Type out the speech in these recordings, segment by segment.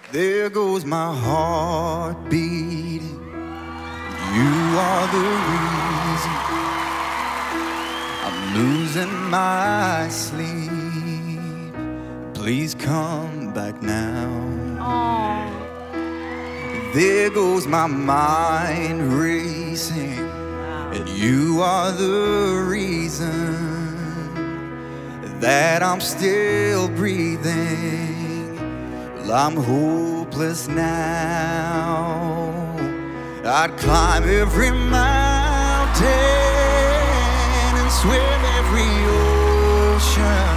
There goes my heart beating. You are the reason I'm losing my sleep. Please come back now. Aww. There goes my mind racing, and you are the reason that I'm still breathing. Well, I'm hopeless now. I'd climb every mountain and swim every ocean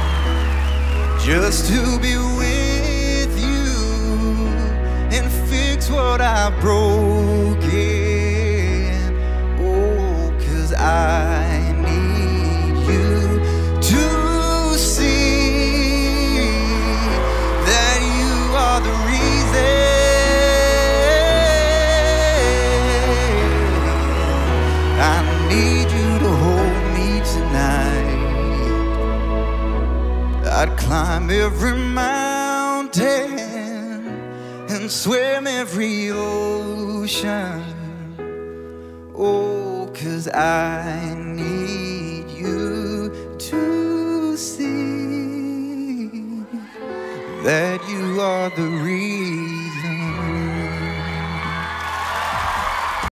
just to be with you and fix what I've broken. Oh, 'cause I need you to see that you are the reason. I need you to hold me tonight. I'd climb every mountain and swim every ocean. Oh, 'cause I need you to see that you are the reason.